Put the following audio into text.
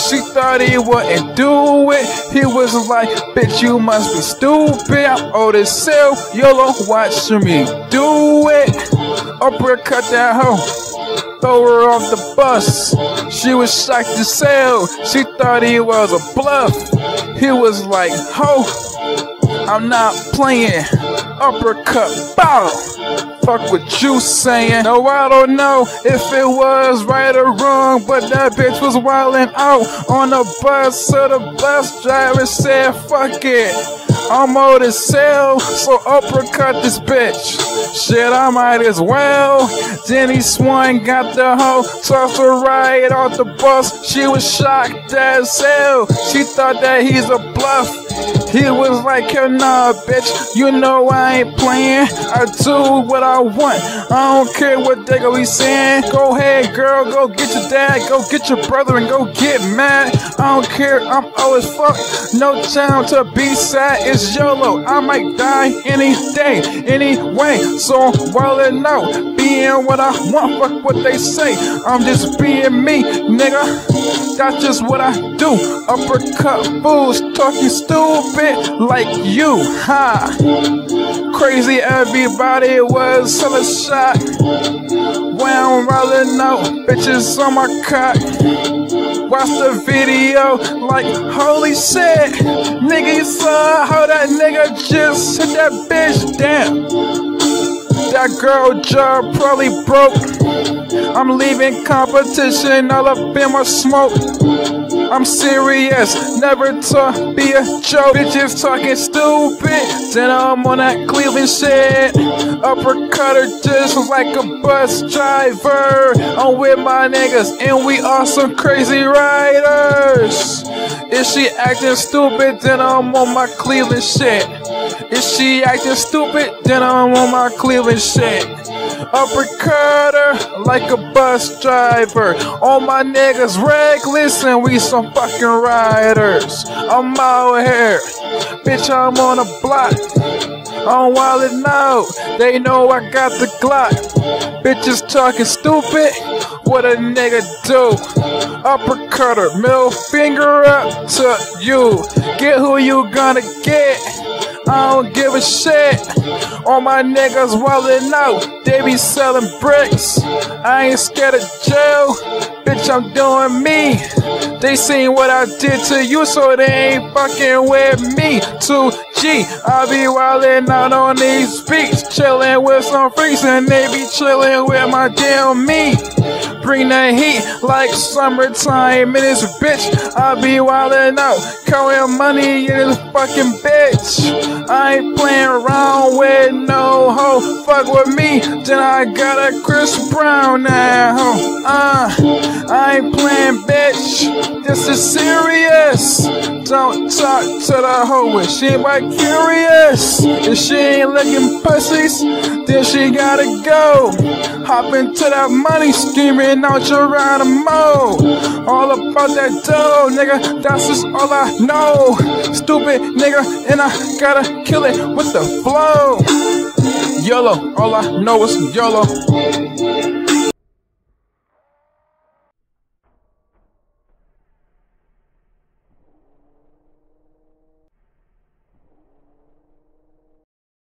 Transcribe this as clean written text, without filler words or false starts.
She thought he wouldn't do it. He was like, bitch, you must be stupid. I'm old as hell. YOLO, watch me do it. Uppercut that hoe. Throw her off the bus. She was shocked as hell. She thought he was a bluff. He was like, ho, I'm not playing. Uppercut, bow. Fuck what you saying. No, I don't know if it was right or wrong, but that bitch was wildin' out on the bus. So the bus driver said, fuck it, I'm old as hell, so uppercut this bitch. Shit, I might as well. Then he swung, got the hoe, tossed her right off the bus. She was shocked as hell. She thought that he's a bluff. He was like, hell nah, bitch, you know I ain't playing. I do what I want. I don't care what they gon' be saying. Go ahead, girl, go get your dad, go get your brother, and go get mad. I don't care, I'm old as fuck. No time to be sad, it's YOLO. I might die any day, anyway. So I'm wildin' out, being what I want, fuck what they say. I'm just being me, nigga. That's just what I do. Uppercut fools talking stupid like you, ha. Crazy, everybody was hella shocked when I'm rolling out, bitches on my cock. Watch the video like, holy shit, nigga, you saw how that nigga just hit that bitch down. That girl jaw probably broke. I'm leaving competition all up in my smoke. I'm serious, never to be a joke. Bitches talking stupid, then I'm on that Cleveland shit. Uppercut her just like a bus driver. I'm with my niggas and we are some crazy riders. If she acting stupid, then I'm on my Cleveland shit. If she acting stupid, then I'm on my Cleveland shit. Uppercut her like a bus driver. All my niggas reckless and we some fucking riders. I'm out here, bitch, I'm on a block. I'm wildin' out, they know I got the Glock. Bitches talking stupid, what a nigga do? Uppercut her, middle finger up to you. Get who you gonna get, I don't give a shit. All my niggas wildin' out, they be selling bricks. I ain't scared of jail, bitch, I'm doing me. They seen what I did to you, so they ain't fucking with me. 2G, I be wildin' out on these beats, chillin' with some freaks, and they be chillin' with my damn me. Bring that heat like summertime in this bitch. I be wildin' out, counting money in this fucking bitch. I ain't playing around with no hoe. Fuck with me, then I got a Chris Brown now. I ain't playing, bitch. This is serious. Don't talk to the hoe if she ain't but curious. If she ain't looking pussies, then she gotta go. Hop into that money, screaming out your mode. All about that dough, nigga, that's just all I know. Stupid nigga, and I gotta kill it with the flow. YOLO, all I know is YOLO.